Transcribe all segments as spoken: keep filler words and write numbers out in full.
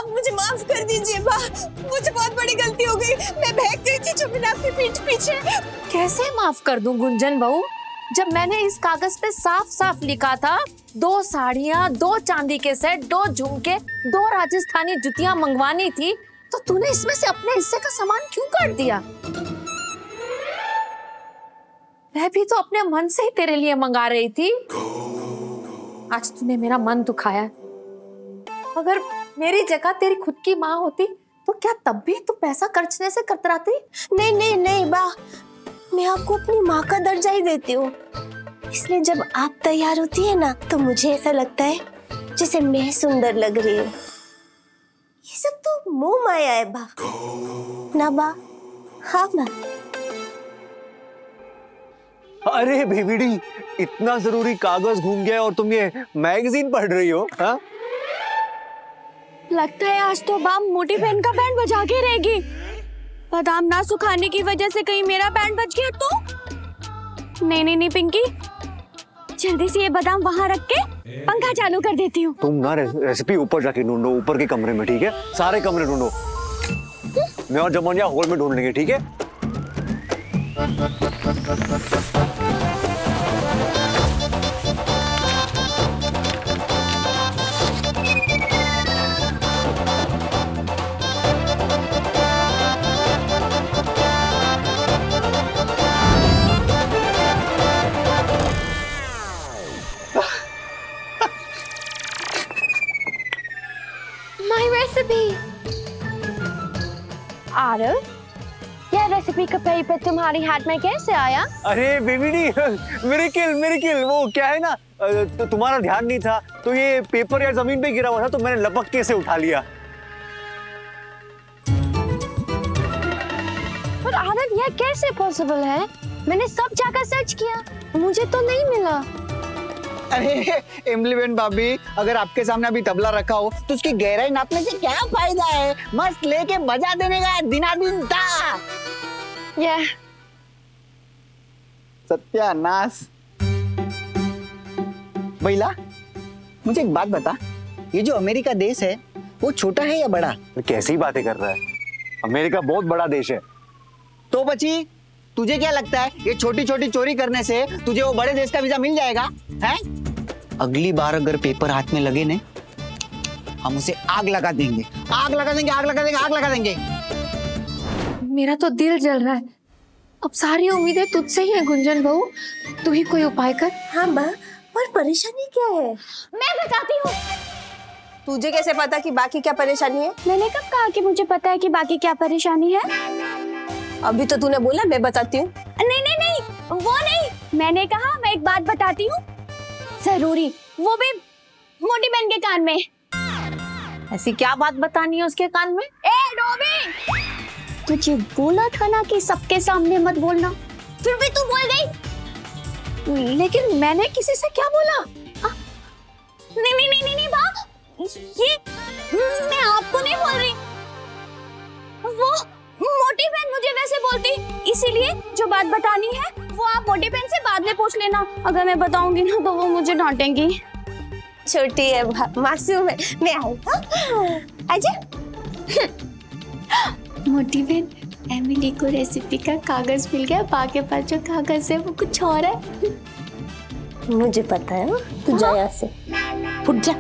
आप मुझे माफ कर दीजिए बा, मुझे बहुत बड़ी गलती हो गई। मैं बहक गई थी चुमिन आपकी पीठ पीछे। कैसे माफ कर दूं गुंजन बहू, जब मैंने इस कागज पे साफ साफ लिखा था दो साड़ियाँ, दो चांदी के सेट, दो झुमके, दो राजस्थानी जुतियां मंगवानी थी, तो तूने इसमें से अपने हिस्से का सामान क्यों काट दिया? मैं भी तो अपने मन से ही तेरे लिए मंगा रही थी। आज तूने मेरा मन दुखाया। अगर मेरी जगह तेरी खुद की माँ होती तो क्या तब भी तू पैसा खर्चने से कतराती? नहीं नहीं नहीं बा, मैं आपको अपनी माँ का दर्जा ही देती हूँ, इसलिए जब आप तैयार होती है ना तो मुझे ऐसा लगता है जैसे मैं सुंदर लग रही हूँ। ये सब तो मोह माया है बा, ना बा? हाँ बा। अरे बेबीडी, इतना जरूरी कागज घूम गया और तुम ये मैगजीन पढ़ रही हो? हाँ? लगता है आज तो बाम मोटी बहन का बैंड बजा के रहेगी। बादाम ना सुखाने की वजह से कहीं मेरा बैंड बज गया तो? नहीं नहीं नहीं पिंकी, जल्दी से ये बादाम वहाँ रख के पंखा चालू कर देती हूँ। तुम ना रे, रेसिपी ऊपर जाके ढूंढो, ऊपर के कमरे में, ठीक है? सारे कमरे ढूंढो, मैं और जमनिया हॉल में ढूंढ लेंगे, ठीक है? My recipe. आरव, यह रेसिपी का पेपर तुम्हारी हाथ में कैसे आया? अरे बेबीडी, मिरेकल मिरेकल, वो क्या है ना, तो तुम्हारा ध्यान नहीं था तो ये पेपर यार जमीन पे गिरा हुआ था तो मैंने लपक के से उठा लिया। पर आरव, यह कैसे पॉसिबल है? मैंने सब जगह सर्च किया, मुझे तो नहीं मिला। अरे इमली बहन भाभी, अगर आपके सामने अभी तबला रखा हो तो उसकी गहराई नापने से क्या फायदा है? मस्त लेके बजा देने का दिनादिन था। यह सत्यानाश। महिला, मुझे एक बात बता, ये जो अमेरिका देश है वो छोटा है या बड़ा? कैसी बातें कर रहा है, अमेरिका बहुत बड़ा देश है। तो बची, तुझे क्या लगता है ये छोटी छोटी चोरी करने से तुझे वो बड़े देश का वीजा मिल जाएगा? हैं? अगली बार अगर पेपर हाथ में लगे ने, हम उसे आग लगा देंगे, आग लगा देंगे, आग लगा देंगे, आग लगा देंगे। मेरा तो दिल जल रहा है। अब सारी उम्मीदें तुझसे ही है गुंजन बहू, तू ही कोई उपाय कर। हाँ माँ, पर परेशानी क्या है? मैं बताती हूँ। तुझे कैसे पता कि बाकी क्या परेशानी है? मैंने कब कहा कि मुझे पता है कि बाकी क्या परेशानी है? अभी तो तूने बोला मैं बताती हूँ। नहीं नहीं नहीं, वो नहीं, मैंने कहा मैं एक बात बताती हूँ, जरूरी, वो भी मोटी बहन के कान में। ऐसी क्या बात बतानी है उसके कान में? ए डोबी, तुझे बोला था ना कि सबके सामने मत बोलना, फिर भी तू बोल गई। लेकिन मैंने किसी से क्या बोला? आ, नहीं नहीं नहीं नहीं बा, ये मैं आपको नहीं बोल रही, वो मोटी बहन मुझे वैसे बोलती, इसीलिए जो बात बतानी है वो आप मोटी बहन से बाद में पूछ लेना। अगर मैं बताऊंगी ना तो वो मुझे डांटेंगी। छोटी है, मासूम है, मैं आई। आजा। मोटी बहन, एमिली को रेसिपी का कागज मिल गया, पा के पास जो कागज है वो कुछ और है। मुझे पता है, तू जा यहाँ से, फुट जा।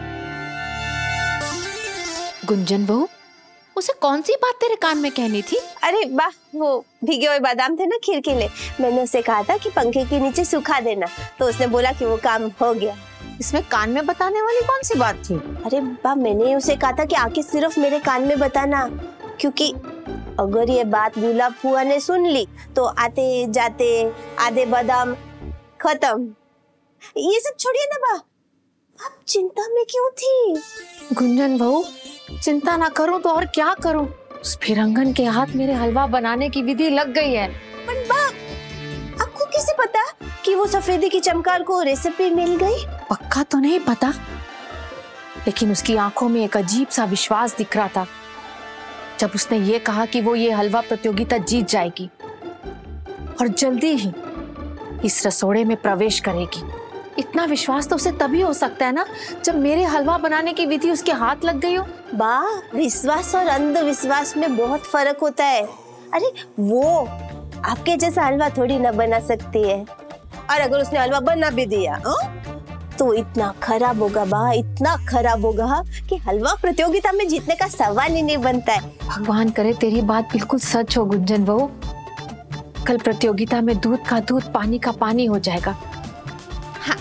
गुंजन बहू, उसे कौन सी बात तेरे कान में कहनी थी? अरे वाह, वो भीगे हुए बादाम थे ना खीर के लिए, मैंने उसे कहा था कि पंखे के नीचे सुखा देना, तो उसने बोला कि वो काम हो गया। इसमें कान में बताने वाली कौन सी बात थी? अरे वाह, मैंने उसे कहा था कि आके सिर्फ मेरे कान में बताना, क्योंकि अगर ये बात गुलाब फुआ ने सुन ली तो आते जाते आधे बादाम खत्म। ये सब छोड़िए ना बा, आप चिंता में क्यों थी? गुंजन बहू, चिंता ना करूं तो और क्या करूं, उस फिरंगन के हाथ मेरे हलवा बनाने की विधि लग गई है। पर बा, आपको कैसे पता कि वो सफेदी की चमकार को रेसिपी मिल गई? पक्का तो नहीं पता, लेकिन उसकी आंखों में एक अजीब सा विश्वास दिख रहा था जब उसने ये कहा कि वो ये हलवा प्रतियोगिता जीत जाएगी और जल्दी ही इस रसोड़े में प्रवेश करेगी। इतना विश्वास तो उसे तभी हो सकता है ना जब मेरे हलवा बनाने की विधि उसके हाथ लग गई हो। बा, विश्वास और अंधविश्वास में बहुत फर्क होता है। अरे वो आपके जैसा हलवा थोड़ी ना बना सकती है, और अगर उसने हलवा बना भी दिया हा? तो इतना खराब होगा बा, इतना खराब होगा कि हलवा प्रतियोगिता में जीतने का सवाल ही नहीं बनता है। भगवान करे तेरी बात बिल्कुल सच हो गुंजन बहू। कल प्रतियोगिता में दूध का दूध, पानी का पानी हो जाएगा। हाँ।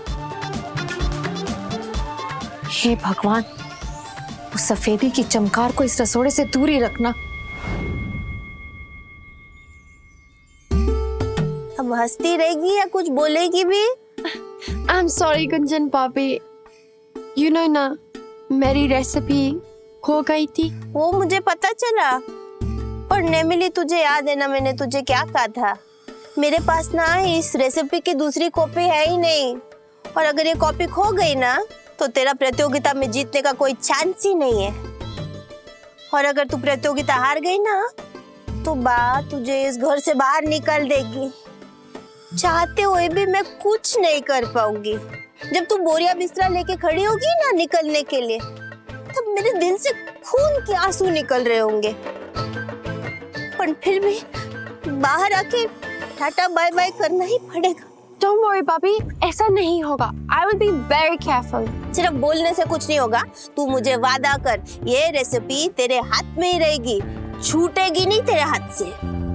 हे भगवान, उस सफेदी की चमकार को इस रसोड़े से दूर ही रखना। अब हंसती रहेगी या कुछ बोलेगी भी? I'm sorry गुंजन भाभी, you know ना मेरी रेसिपी खो गई थी। वो मुझे पता चला, और नेमिली तुझे याद है ना मैंने तुझे क्या कहा था? मेरे पास ना इस रेसिपी की दूसरी कॉपी है ही नहीं, और अगर ये कॉपी खो गई ना तो तेरा प्रतियोगिता में जीतने का कोई चांस ही नहीं है। और अगर तू प्रतियोगिता हार गई ना तो बा तुझे इस घर से बाहर निकाल देगी। चाहते हुए भी मैं कुछ नहीं कर पाऊंगी। जब तू बोरिया बिस्तरा लेके खड़ी होगी ना निकलने के लिए, तब मेरे दिल से खून के आंसू निकल रहे होंगे, पर फिर भी बाहर आके टाटा बाय बाय करना ही पड़ेगा। Don't worry भाभी, ऐसा नहीं होगा। I will be very careful. सिर्फ बोलने से कुछ नहीं होगा। तू मुझे वादा कर, ये रेसिपी तेरे हाथ में ही रहेगी, छूटेगी नहीं तेरे हाथ से।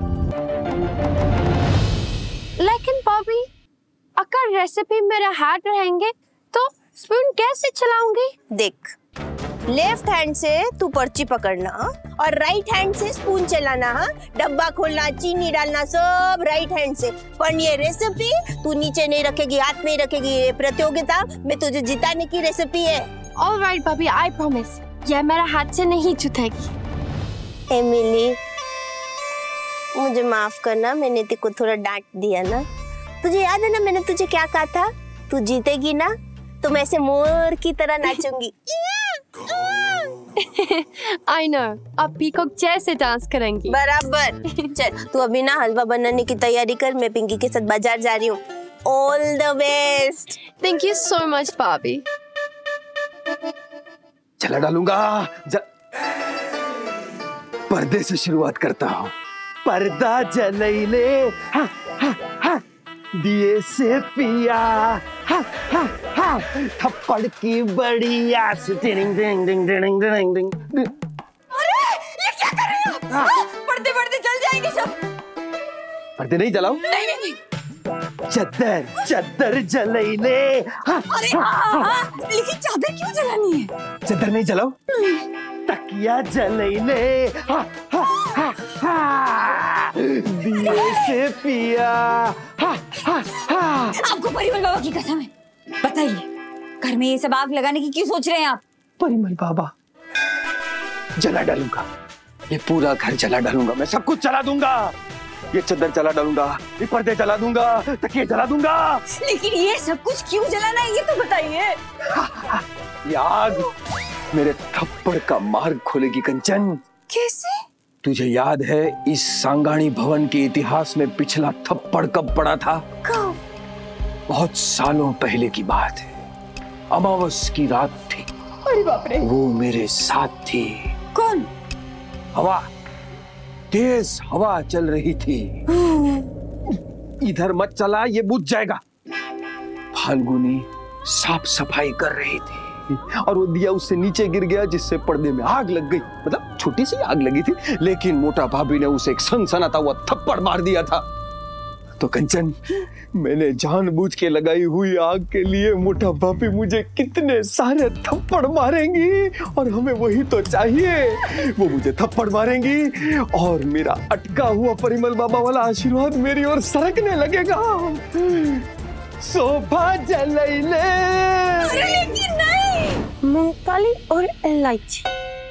लेकिन भाभी, अगर रेसिपी मेरे हाथ रहेंगे तो स्पून कैसे चलाऊंगी? देख, लेफ्ट हैंड से तू पर्ची पकड़ना और राइट हैंड से स्पून चलाना। हाँ, डब्बा खोलना, चीनी डालना, सब राइट हैंड से। पर ये रेसिपी तू नीचे नहीं रखेगी, हाथ में ही रखेगी। ये प्रतियोगिता में तुझे जिताने की रेसिपी है। All right भाभी, I promise, ये मेरा हाथ से नहीं छूटेगी। एमिली, मुझे माफ करना, मैंने तेरे को थोड़ा डांट दिया ना। तुझे याद है ना मैंने तुझे क्या कहा था? तू जीतेगी ना तो मैं ऐसे मोर की तरह नाचूंगी। I know, आप पीकॉक जैसे डांस करेंगी। बराबर। चल तू अभी ना हलवा बनाने की तैयारी कर, मैं पिंकी के साथ बाजार जा रही हूँ। All the best. Thank you so much भाभी। चला डालूंगा। ज... पर्दे से शुरुआत करता हूँ। पर्दा जलैले हा हा हा, दिए से पिया हा हा हा, थप्पड़ की बड़ी आस, डिंग डिंग डिंग डिंग डिंग डिंग। अरे ये क्या कर रहे हो? हाँ, पर्दे पर्दे जल जाएंगे सब। पर्दे नहीं जलाओ? नहीं नहीं नहीं। चद्दर चद्दर जलैले हा, अरे हाँ हाँ, लेकिन चादर क्यों जलानी है? चद्दर नहीं जलाओ? तकिया जलैले हा हा हा हा, दिए से पिया हा हा हा। आपको परिमल बाबा की कसम है, बताइए घर में ये सब आग लगाने की क्यों सोच रहे हैं आप? परिमल बाबा, जला डालूंगा, ये पूरा घर जला डालूंगा, मैं सब कुछ जला दूंगा। ये चद्दर जला डालूंगा, ये पर्दे जला दूंगा, तकिए जला दूंगा। लेकिन ये सब कुछ क्यों जलाना है ये तो बताइए। ये आग मेरे थप्पड़ का मार्ग खोलेगी कंचन। कैसे? तुझे याद है इस सांगाणी भवन के इतिहास में पिछला थप्पड़ कब पड़ा था? कब? बहुत सालों पहले की बात है। अमावस की रात थी। अरे बाप रे। वो मेरे साथ थी। कौन? हवा, तेज हवा चल रही थी। इधर मत चला, ये बुझ जाएगा। फाल्गुनी साफ सफाई कर रही थी और वो दिया उससे नीचे गिर गया, जिससे पर्दे में आग लग गई। मतलब छोटी सी आग लगी थी, लेकिन मोटा भाभी ने उसे एक सनसनाता हुआ थप्पड़ मार दिया था। तो कंचन, मैंने जानबूझ के लगाई हुई आग के लिए मोटा भाभी मुझे कितने सारे थप्पड़ मारेंगी, और हमें वही तो चाहिए। वो मुझे थप्पड़ मारेंगी और मेरा अटका हुआ परिमल बाबा वाला आशीर्वाद मेरी ओर सरकने लगेगा। शोभा जलैले। अरे लेकिन नहीं। मूंगफली और इलायची।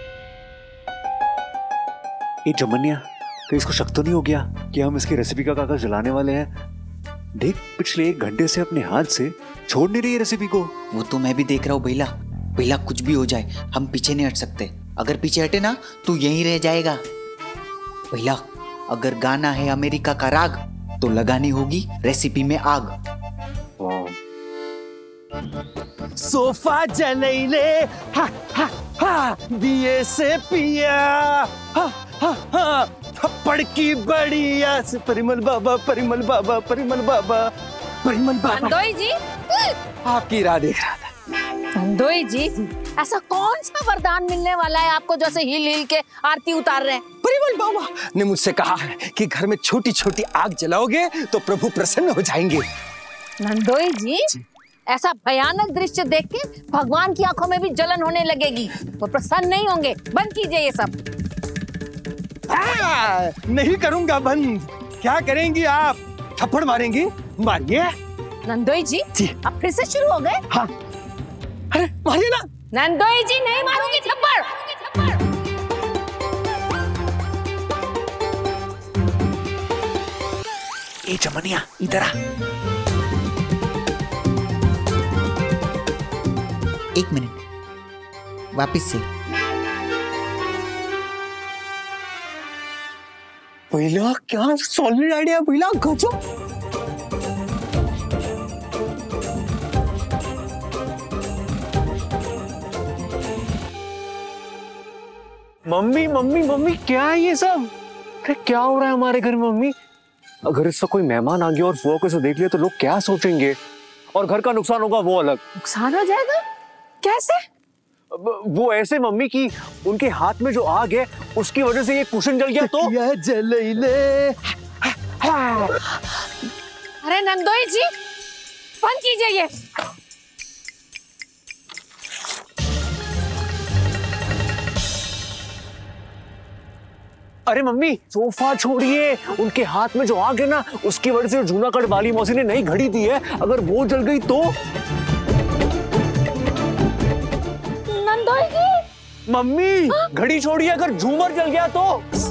ये जमनिया, तो इसको शक तो नहीं हो गया कि हम इसकी रेसिपी का कागज जलाने वाले हैं? देख, पिछले एक घंटे से अपने हाथ से छोड़ नहीं रही है रेसिपी को। वो तो मैं भी देख रहा हूँ भैया। भैया कुछ भी हो जाए, हम पीछे नहीं हट सकते। अगर पीछे हटे ना तो यहीं रह जाएगा। भैया, अगर गाना है अमेरिका का राग तो लगानी होगी रेसिपी में आग। सोफा जलैले हा हा हा दिए से पिया हा हा हा थप्पड़ की बढ़िया से परिमल बाबा परिमल बाबा परिमल बाबा परिमल बाबा। नंदोई जी, आपकी राह देख रहा था। नंदोई जी, ऐसा कौन सा वरदान मिलने वाला है आपको जैसे हिल हिल के आरती उतार रहे हैं? परिमल बाबा ने मुझसे कहा है कि घर में छोटी छोटी आग जलाओगे तो प्रभु प्रसन्न हो जाएंगे। नंदोई जी, ऐसा भयानक दृश्य देख के भगवान की आंखों में भी जलन होने लगेगी, वो प्रसन्न नहीं होंगे। बंद कीजिए ये सब। आ, नहीं करूंगा बंद। क्या करेंगी आप? थप्पड़ मारेंगी? मारिए। नंदोई जी, जी। अब फिर से शुरू हो गए? हाँ। अरे मारिए ना। नंदोई जी, नहीं मारूंगी थप्पड़। ए चमनिया, इधर आ। एक मिनट, वापिस से। पहिला क्या सॉलिड आइडिया, पहिला गजब। मम्मी मम्मी मम्मी, क्या है ये सब? अरे क्या हो रहा है हमारे घर में मम्मी? अगर इसका कोई मेहमान आ गया और वो को देख लिया तो लोग क्या सोचेंगे? और घर का नुकसान होगा वो अलग। नुकसान हो जाएगा? कैसे? वो ऐसे मम्मी की उनके हाथ में जो आग है उसकी वजह से ये कुशन जल गया तो। यह जलैले। अरे नंदोई जी, बंद कीजिए ये। अरे मम्मी, सोफा छोड़िए, उनके हाथ में जो आग है ना उसकी वजह से जूनागढ़ वाली मौसी ने नई घड़ी दी है, अगर वो जल गई तो। नंदोई जी, मम्मी घड़ी छोड़िए, अगर झूमर जल गया तो।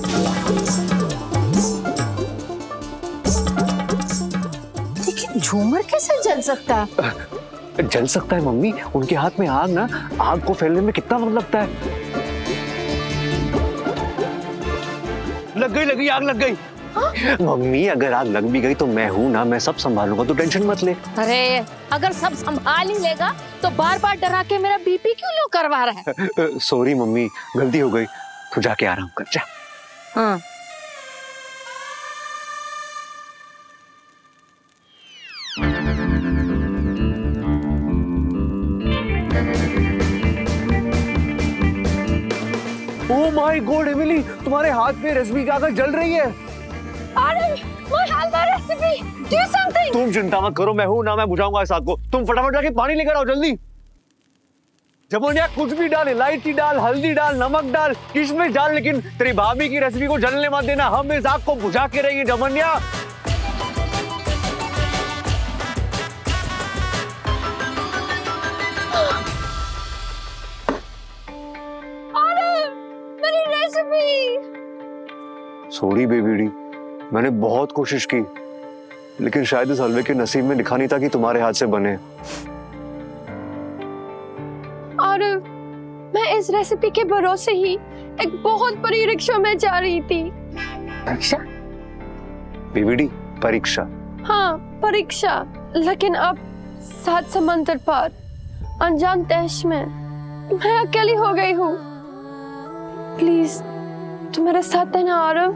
लेकिन झूमर कैसे जल सकता है? जल सकता है मम्मी, उनके हाथ में आग ना, आग को फैलने में कितना वक्त लगता है। लग गई लग गई आग लग गई। हाँ? मम्मी अगर आग लग भी गई तो मैं हूं ना, मैं सब संभालूंगा, तो टेंशन मत ले। अरे अगर सब संभाल ही लेगा तो बार बार डरा के मेरा बीपी क्यों लो करवा रहा है? सॉरी मम्मी, गलती हो गई, तू जाके आराम कर जा। हाँ। ओह माय गॉड एमिली, तुम्हारे हाथ में रेसिपी की आग जल रही है। अरे my halwa recipe, do something। तुम चिंता मत करो, मैं हूं ना, मैं बुझाऊंगा इस आग को। तुम फटाफट जाके पानी लेकर आओ जल्दी। जमुनिया कुछ भी डाल, इलायची डाल, हल्दी डाल, नमक डाल, किशमिश डाल, लेकिन तेरी भाभी की रेसिपी को जलने मत देना। हम इस आग को बुझा के रहेंगे जमुनिया। सॉरी बेबीडी, मैंने बहुत कोशिश की, लेकिन शायद इस हलवे के नसीब में लिखा नहीं था कि तुम्हारे हाथ से बने। और मैं इस रेसिपी के भरोसे ही एक बहुत बड़ी रिक्शा में जा रही थी। परीक्षा? बेबीडी, परीक्षा? हाँ, परीक्षा। लेकिन अब सात समंदर पार अनजान देश में मैं अकेली हो गई हूँ। प्लीज तू मेरे साथ देना आरव।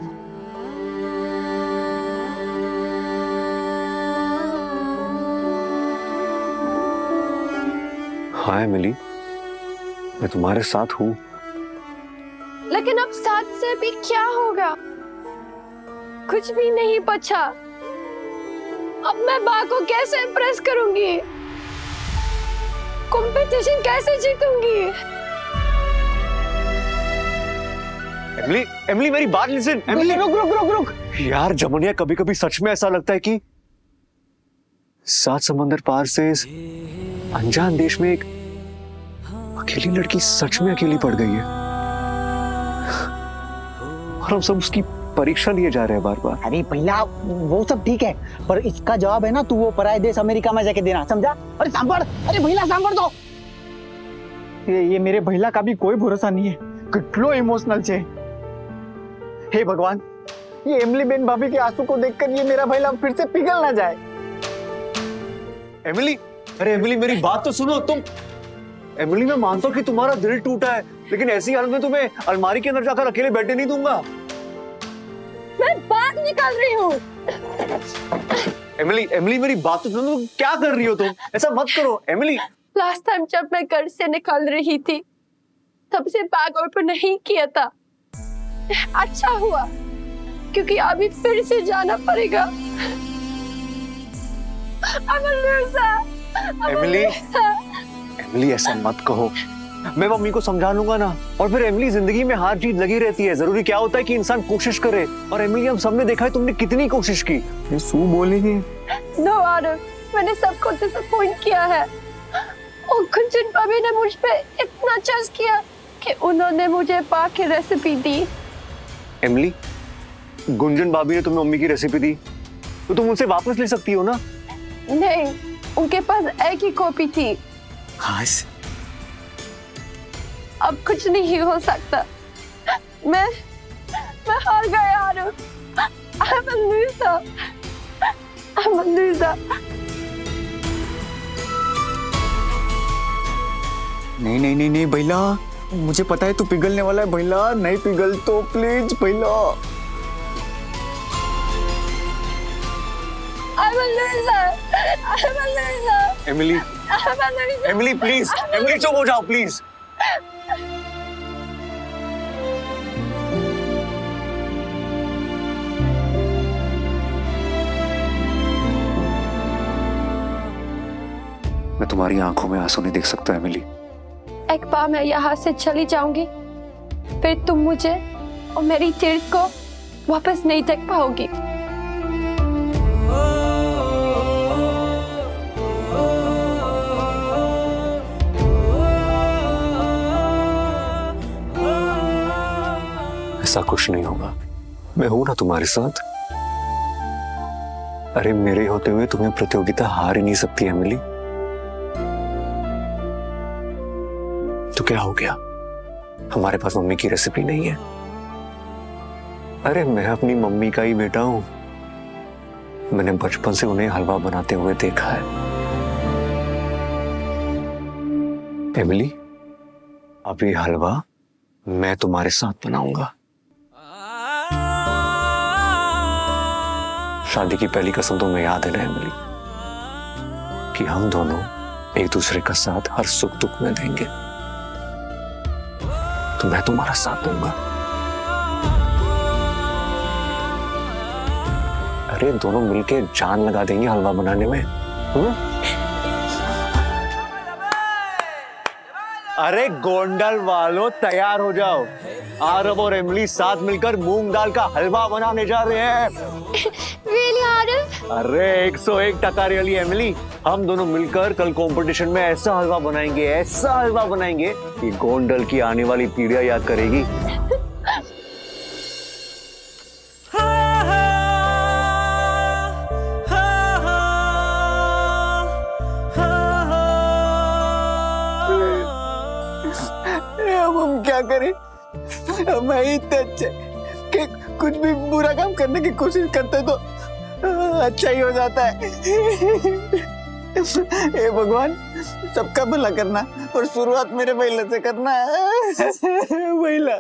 हाँ एमिली, मैं तुम्हारे साथ हूँ। लेकिन अब साथ से भी क्या होगा? कुछ भी नहीं बचा। अब मैं बा को कैसे इम्प्रेस करूंगी? कंपटीशन कैसे जीतूंगी? एमिली, एमिली मेरी बात लिसन। एमिली रुक रुक रुक रुक। यार जमुनिया, कभी कभी सच में ऐसा लगता है कि सात समंदर पार से इस अनजान देश में एक अकेली लड़की सच में अकेली पड़ गई है, और हम सब उसकी परीक्षा लिए जा रहे हैं बार बार। अरे भैया वो सब ठीक है, पर इसका जवाब है ना तू वो पराये देश अमेरिका में जाके देना, समझा? अरे सांभर, अरे भैया सांभर दो। ये ये मेरे भैया का भी कोई भरोसा नहीं है, कितनो इमोशनल छे। हे भगवान, ये एमिली बेन भाभी के आंसू को देखकर ये मेरा भैया फिर से पिघल ना जाए। एमिली, अरे एमिली मेरी बात तो सुनो तुम। एमिली मैं मानता हूँ कि तुम्हारा दिल टूटा है, लेकिन ऐसी हालत में तुम्हें अलमारी के अंदर जाकर अकेले बैठने नहीं दूंगा। मैं बाहर निकल रही हूँ। एमिली एमिली मेरी बात तो सुनो, क्या कर रही हो तुम? ऐसा मत करो एमिली। लास्ट टाइम जब मैं घर से निकल रही थी तब से बैग ओपन नहीं किया था। अच्छा हुआ, क्योंकि अभी फिर से जाना पड़ेगा। I'm a loser. I'm a Emily loser. Emily ऐसा मत कहो, मैं मम्मी को समझा लूंगा ना। और फिर एमिली जिंदगी में हार जीत लगी रहती है, जरूरी क्या होता है कि इंसान कोशिश करे। और एमिली हम सबने देखा है तुमने कितनी कोशिश की। ये सू बोलेगी। नो आरव, मैंने सबको डिसअपॉइंट किया है। और गुंजन भाभी ने मुझ पे इतना ट्रस्ट किया कि उन्होंने मुझे पा की रेसिपी दी। एमिली गुंजन भाभी ने तुम्हें मम्मी की रेसिपी दी तो तुम उनसे वापस ले सकती हो ना। नहीं, उनके पास एक ही कॉपी थी। हाँ अब कुछ नहीं हो सकता। मैं मैं हार गया Aarav. I'm a loser. I'm a loser. नहीं नहीं नहीं नहीं भैला, मुझे पता है तू पिघलने वाला है भैला। नहीं पिघल तो प्लीज भैला। I'm a loser. I'm a loser. Emily I'm a loser. Emily please, Emily चुप हो जाओ प्लीज। मैं तुम्हारी आंखों में आंसू नहीं देख सकता एमिली। एक बार मैं यहाँ से चली जाऊंगी, फिर तुम मुझे और मेरी टीयर्स को वापस नहीं देख पाओगी। ऐसा कुछ नहीं होगा, मैं हूं ना तुम्हारे साथ। अरे मेरे होते हुए तुम्हें प्रतियोगिता हार ही नहीं सकती एमिली। तो क्या हो गया, हमारे पास मम्मी की रेसिपी नहीं है? अरे मैं अपनी मम्मी का ही बेटा हूं, मैंने बचपन से उन्हें हलवा बनाते हुए देखा है। एमिली अब ये हलवा मैं तुम्हारे साथ बनाऊंगा। शादी की पहली कसम तो मैं याद है ना एमिली, कि हम दोनों एक दूसरे का साथ हर सुख दुख में देंगे। तो मैं तुम्हारा साथ दूंगा। अरे दोनों मिलके जान लगा देंगे हलवा बनाने में। हुँ? अरे गोंडल वालों तैयार हो जाओ, आरव और एमिली साथ मिलकर मूंग दाल का हलवा बनाने जा रहे हैं। Really, आरव? अरे एक सौ एक टका रियली एमिली, हम दोनों मिलकर कल कंपटीशन में ऐसा हलवा बनाएंगे, ऐसा हलवा बनाएंगे कि गोंडल की आने वाली पीढ़ियां याद करेगी। अब हम क्या करें? हम ही इतने अच्छे कि कुछ भी बुरा काम करने की कोशिश करते तो अच्छा ही हो जाता है। हे भगवान, सबका भला करना और शुरुआत मेरे महिला से करना है। महिला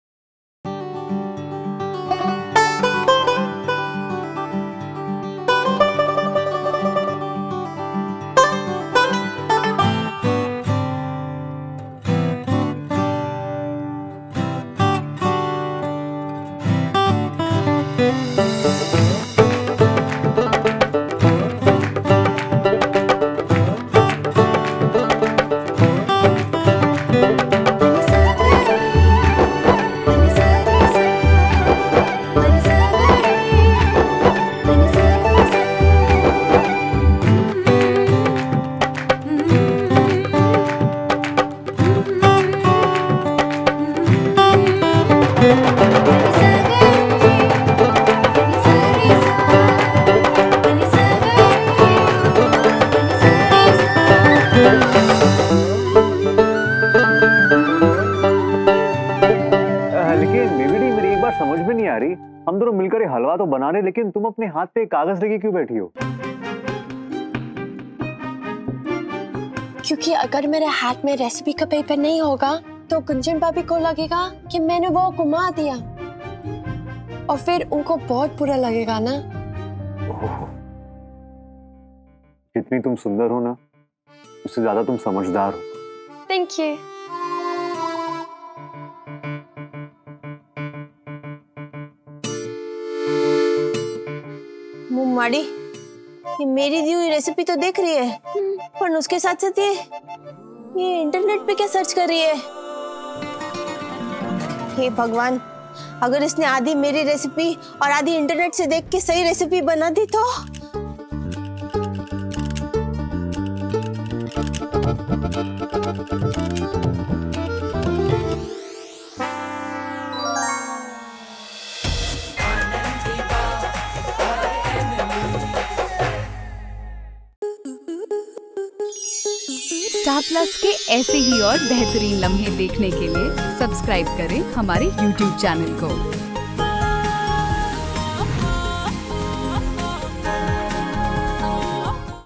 हम दोनों मिलकर ये हलवा तो बना रहे, लेकिन तुम अपने हाथ पे कागज लेके क्यों बैठी हो? क्योंकि अगर मेरे हाथ में रेसिपी का पेपर नहीं होगा तो गुंजन भाभी को लगेगा कि मैंने वो घुमा दिया और फिर उनको बहुत बुरा लगेगा ना। जितनी तुम सुंदर हो ना, उससे ज्यादा तुम समझदार हो। Thank you. मुम्माड़ी, ये मेरी दी हुई रेसिपी तो देख रही है, पर उसके साथ साथ ये ये इंटरनेट पे क्या सर्च कर रही है? हे भगवान, अगर इसने आधी मेरी रेसिपी और आधी इंटरनेट से देख के सही रेसिपी बना दी तो? स्टार प्लस के ऐसे ही और बेहतरीन लम्हे देखने के लिए सब्सक्राइब करें हमारे यूट्यूब चैनल को।